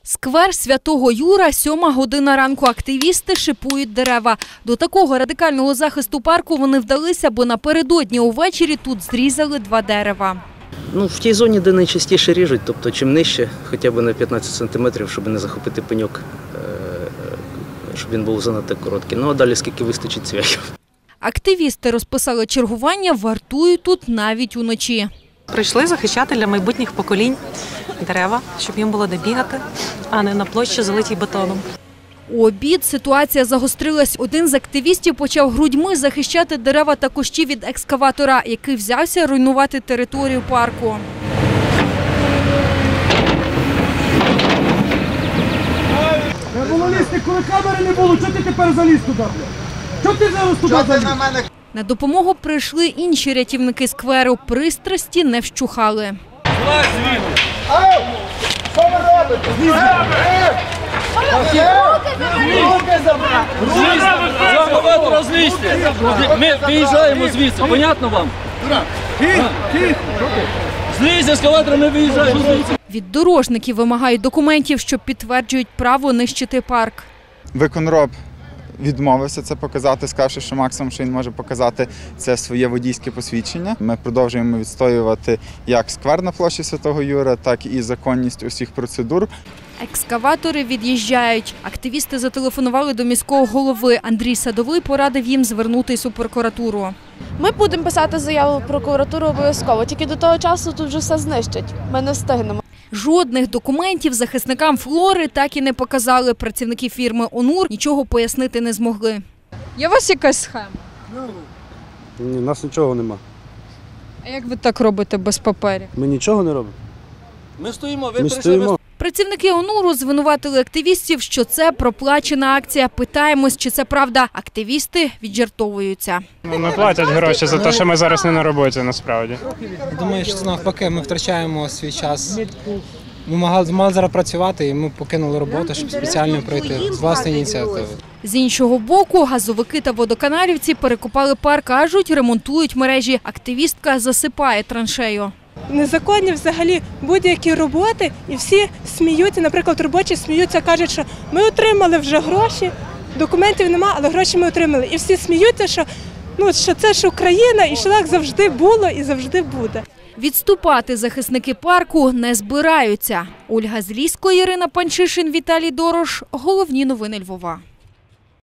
Сквер Святого Юра, 7 година ранку. Активісти шипують дерева. До такого радикального захисту парку вони вдалися, бо напередодні увечері тут зрізали 2 дерева. В тій зоні, де найчастіше ріжуть, тобто чим нижче, хоча б на 15 сантиметрів, щоб не захопити пеньок, щоб він був занадто короткий. А далі скільки вистачить цвяхів. Активісти розписали чергування, вартують тут навіть уночі. Прийшли захищати для майбутніх поколінь дерева, щоб їм було де бігати, а не на площі, залитій бетоном. У обід ситуація загострилась. Один з активістів почав грудьми захищати дерева та кущі від екскаватора, який взявся руйнувати територію парку. Не було лізти, коли камери не було, чого ти тепер заліз туди? Чого ти зараз туди заліз? На допомогу прийшли інші рятівники скверу. Пристрасті не вщухали. Що ви робите? Розлізьте! Ми виїжджаємо звідси, понятно вам? Злізь, ескалатор, ми виїжджаємо звідси. Від дорожників вимагають документів, що підтверджують право нищити парк. Виконроб відмовився це показати, сказавши, що максимум, що він може показати, це своє водійське посвідчення. Ми продовжуємо відстоювати як сквер на площі Святого Юра, так і законність усіх процедур. Екскаватори від'їжджають. Активісти зателефонували до міського голови. Андрій Садовий порадив їм звернутися у прокуратуру. Ми будемо писати заяву в прокуратуру обов'язково, тільки до того часу тут вже все знищать. Ми не встигнемо. Жодних документів захисникам флори так і не показали. Працівники фірми «Онур» нічого пояснити не змогли. Є у вас якась схема? Ні, у нас нічого нема. А як ви так робите без паперів? Ми нічого не робимо. Ми стоїмо, ви Ми прийшли. стоїмо. Працівники «Онуру» звинуватили активістів, що це проплачена акція. Питаємось, чи це правда. Активісти віджартовуються. Не платять гроші за те, що ми зараз не на роботі, насправді. Думаю, що це навпаки, ми втрачаємо свій час. Ми мали зараз працювати, і ми покинули роботу, щоб спеціально пройти з власної ініціативи. З іншого боку, газовики та водоканалівці перекопали парк, кажуть, ремонтують мережі. Активістка засипає траншею. Незаконні взагалі будь-які роботи, і всі сміються, наприклад, робочі сміються, кажуть, що ми отримали вже гроші, документів нема, але гроші ми отримали. І всі сміються, що це ж Україна, і що так завжди було і завжди буде. Відступати захисники парку не збираються. Ольга Злісько, Ірина Панчишин, Віталій Дорош. Головні новини Львова.